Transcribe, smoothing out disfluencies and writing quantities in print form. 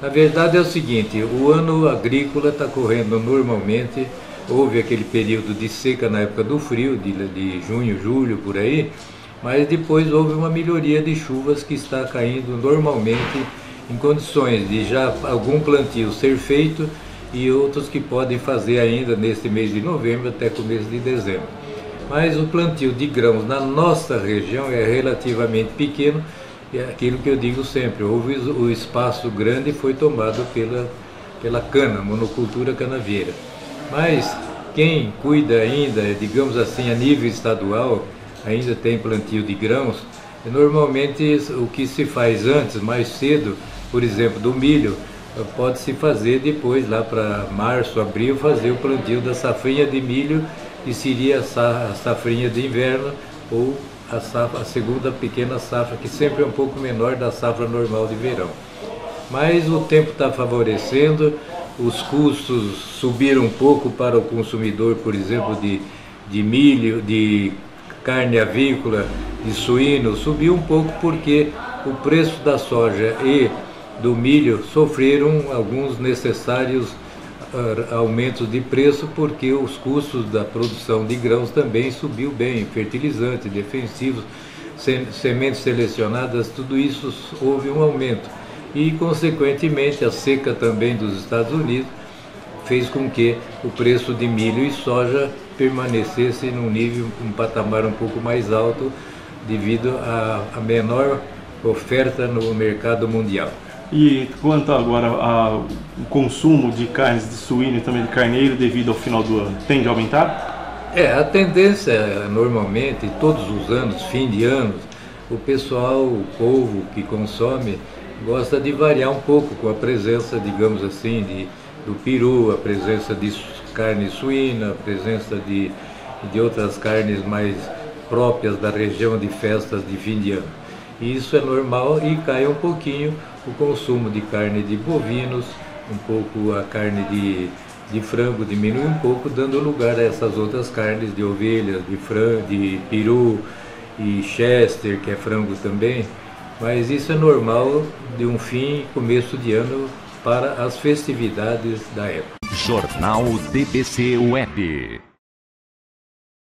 Na verdade é o seguinte, o ano agrícola está correndo normalmente, houve aquele período de seca na época do frio, de junho, julho, por aí, mas depois houve uma melhoria de chuvas que está caindo normalmente em condições de já algum plantio ser feito e outros que podem fazer ainda neste mês de novembro até começo de dezembro. Mas o plantio de grãos na nossa região é relativamente pequeno, e é aquilo que eu digo sempre, houve o espaço grande foi tomado pela cana, monocultura canavieira. Mas quem cuida ainda, digamos assim, a nível estadual, ainda tem plantio de grãos, normalmente o que se faz antes, mais cedo, por exemplo, do milho, pode-se fazer depois, lá para março, abril, fazer o plantio da safrinha de milho, que seria a safrinha de inverno, ou a segunda pequena safra, que sempre é um pouco menor da safra normal de verão. Mas o tempo está favorecendo, os custos subiram um pouco para o consumidor, por exemplo, de milho, de carne avícola, de suíno, subiu um pouco porque o preço da soja e do milho sofreram alguns necessários aumentos de preço, porque os custos da produção de grãos também subiu bem, fertilizantes, defensivos, sementes selecionadas, tudo isso houve um aumento. E, consequentemente, a seca também dos Estados Unidos fez com que o preço de milho e soja permanecesse num nível, um patamar um pouco mais alto, devido à menor oferta no mercado mundial. E quanto agora ao consumo de carnes de suíno e também de carneiro devido ao final do ano, tende a aumentar? A tendência normalmente, todos os anos, fim de ano, o pessoal, o povo que consome, gosta de variar um pouco com a presença, digamos assim, do peru, a presença de carne suína, a presença de outras carnes mais próprias da região de festas de fim de ano. E isso é normal e cai um pouquinho o consumo de carne de bovinos, um pouco a carne de frango diminui um pouco, dando lugar a essas outras carnes de ovelhas, de frango, de peru e chester, que é frango também. Mas isso é normal de um fim e começo de ano para as festividades da época. Jornal DBC Web.